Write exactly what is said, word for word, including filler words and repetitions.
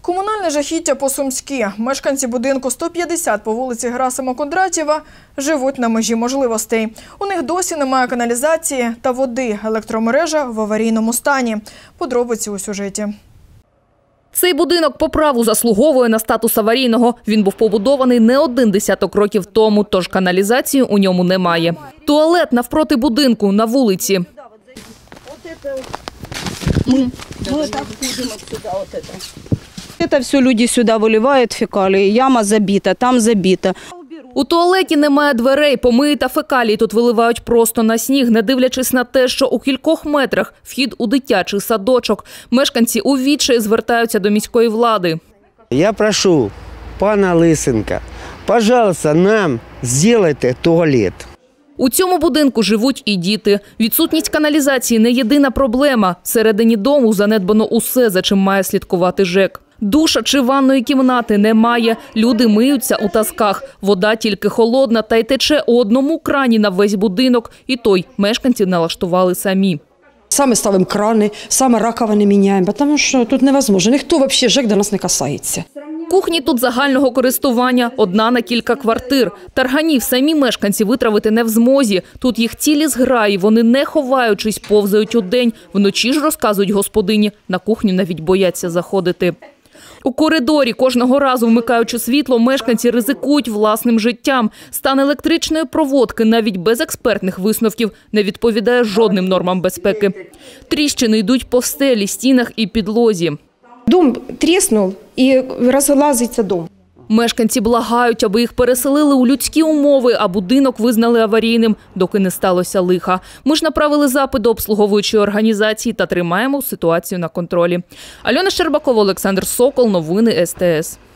Комунальне жахіття по-сумськи. Мешканці будинку сто п'ятдесят по вулиці Герасима Кондратєва живуть на межі можливостей. У них досі немає каналізації та води. Електромережа в аварійному стані. Подробиці у сюжеті. Цей будинок по праву заслуговує на статус аварійного. Він був побудований не один десяток років тому, тож каналізації у ньому немає. Туалет навпроти будинку, на вулиці. Мы вот так ходим отсюда, вот это. Это все люди сюда выливают фекалии, яма забита, там забита. У туалеті немає дверей, помиї та фекалії тут виливають просто на сніг, не дивлячись на те, що у кількох метрах вхід у дитячий садочок. Мешканці у відчаї звертаються до міської влади. Я прошу пана Лисенка, пожалуйста, нам зробіть туалет. У цьому будинку живуть і діти. Відсутність каналізації – не єдина проблема. Всередині дому занедбано усе, за чим має слідкувати ЖЕК. Душа чи ванної кімнати немає. Люди миються у тазках. Вода тільки холодна та й тече у одному крані на весь будинок. І той мешканці налаштували самі. Саме ставимо крани, саме раковини міняємо, тому що тут невозможно. Ніхто взагалі ЖЕК до нас не касається. Кухні тут загального користування, одна на кілька квартир. Тарганів самі мешканці витравити не в змозі. Тут їх цілі зграї, вони не ховаючись, повзають удень. Вночі ж, розказують господині, на кухню навіть бояться заходити. У коридорі кожного разу, вмикаючи світло, мешканці ризикують власним життям. Стан електричної проводки навіть без експертних висновків не відповідає жодним нормам безпеки. Тріщини йдуть по стелі, стінах і підлозі. Дом тріснув і розлазиться дом. Мешканці благають, аби їх переселили у людські умови, а будинок визнали аварійним, доки не сталося лиха. Ми ж направили запит до обслуговуючої організації та тримаємо ситуацію на контролі. Альона Щербакова, Олександр Сокол, новини ес те ес.